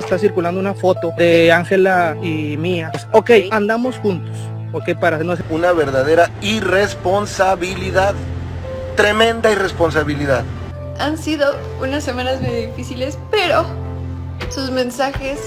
está circulando una foto de Ángela y mía. Pues, ok, andamos juntos. Ok, para no hacer una verdadera irresponsabilidad. Tremenda irresponsabilidad. Han sido unas semanas muy difíciles, pero sus mensajes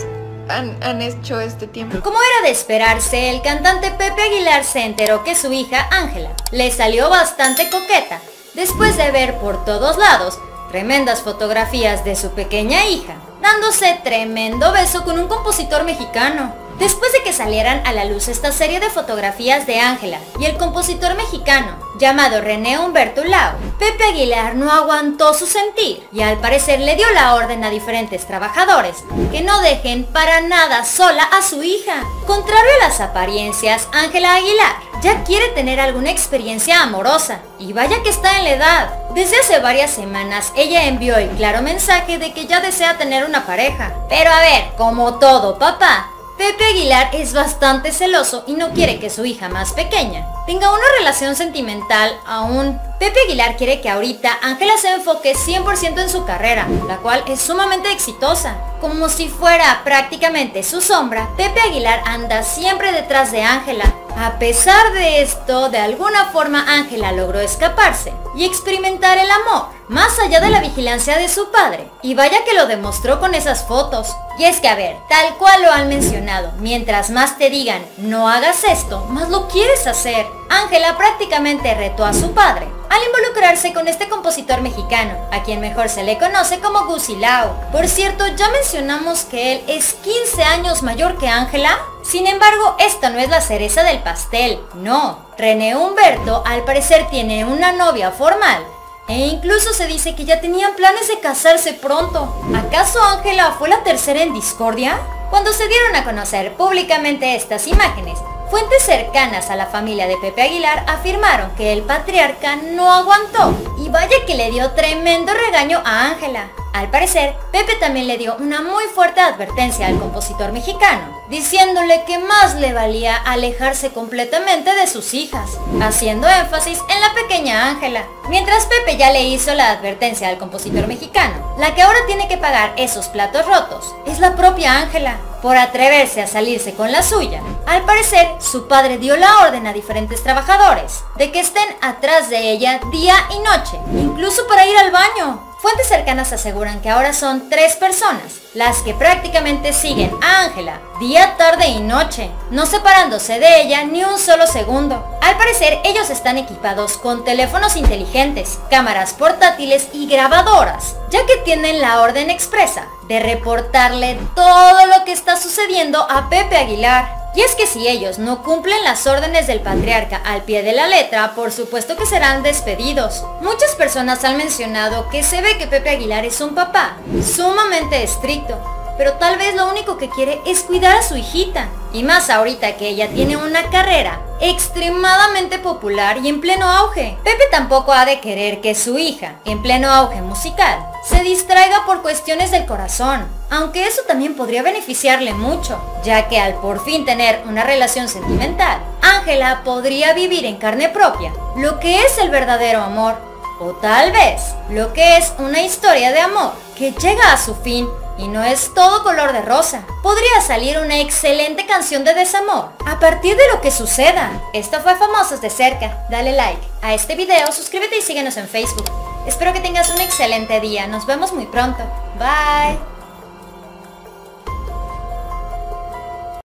han hecho este tiempo. Como era de esperarse, el cantante Pepe Aguilar se enteró que su hija Ángela le salió bastante coqueta, después de ver por todos lados tremendas fotografías de su pequeña hija, dándose tremendo beso con un compositor mexicano. Después de que salieran a la luz esta serie de fotografías de Ángela y el compositor mexicano llamado René Humberto Lau, Pepe Aguilar no aguantó su sentir y al parecer le dio la orden a diferentes trabajadores que no dejen para nada sola a su hija. Contrario a las apariencias, Ángela Aguilar ya quiere tener alguna experiencia amorosa y vaya que está en la edad. Desde hace varias semanas ella envió el claro mensaje de que ya desea tener una pareja. Pero a ver, como todo papá, Pepe Aguilar es bastante celoso y no quiere que su hija más pequeña tenga una relación sentimental aún. Pepe Aguilar quiere que ahorita Ángela se enfoque 100% en su carrera, la cual es sumamente exitosa. Como si fuera prácticamente su sombra, Pepe Aguilar anda siempre detrás de Ángela. A pesar de esto, de alguna forma Ángela logró escaparse y experimentar el amor, más allá de la vigilancia de su padre. Y vaya que lo demostró con esas fotos. Y es que a ver, tal cual lo han mencionado, mientras más te digan no hagas esto, más lo quieres hacer. Ángela prácticamente retó a su padre al involucrarse con este compositor mexicano, a quien mejor se le conoce como Gusi Lau. Por cierto, ya mencionamos que él es 15 años mayor que Ángela. Sin embargo, esta no es la cereza del pastel, no. René Humberto al parecer tiene una novia formal e incluso se dice que ya tenían planes de casarse pronto. ¿Acaso Ángela fue la tercera en discordia? Cuando se dieron a conocer públicamente estas imágenes, fuentes cercanas a la familia de Pepe Aguilar afirmaron que el patriarca no aguantó y vaya que le dio tremendo regaño a Ángela. Al parecer, Pepe también le dio una muy fuerte advertencia al compositor mexicano, diciéndole que más le valía alejarse completamente de sus hijas, haciendo énfasis en la pequeña Ángela. Mientras Pepe ya le hizo la advertencia al compositor mexicano, la que ahora tiene que pagar esos platos rotos es la propia Ángela, por atreverse a salirse con la suya. Al parecer, su padre dio la orden a diferentes trabajadores de que estén atrás de ella día y noche, incluso para ir al baño. Fuentes cercanas aseguran que ahora son 3 personas las que prácticamente siguen a Ángela día, tarde y noche, no separándose de ella ni un solo segundo. Al parecer, ellos están equipados con teléfonos inteligentes, cámaras portátiles y grabadoras, ya que tienen la orden expresa de reportarle todo lo que está sucediendo a Pepe Aguilar. Y es que si ellos no cumplen las órdenes del patriarca al pie de la letra, por supuesto que serán despedidos. Muchas personas han mencionado que se ve que Pepe Aguilar es un papá sumamente estricto, pero tal vez lo único que quiere es cuidar a su hijita. Y más ahorita que ella tiene una carrera extremadamente popular y en pleno auge. Pepe tampoco ha de querer que su hija, en pleno auge musical, se distraiga por cuestiones del corazón, aunque eso también podría beneficiarle mucho, ya que al por fin tener una relación sentimental, Ángela podría vivir en carne propia lo que es el verdadero amor, o tal vez lo que es una historia de amor que llega a su fin y no es todo color de rosa. Podría salir una excelente canción de desamor a partir de lo que suceda. Esto fue Famosos de Cerca. Dale like a este video, suscríbete y síguenos en Facebook. Espero que tengas un excelente día. Nos vemos muy pronto. Bye.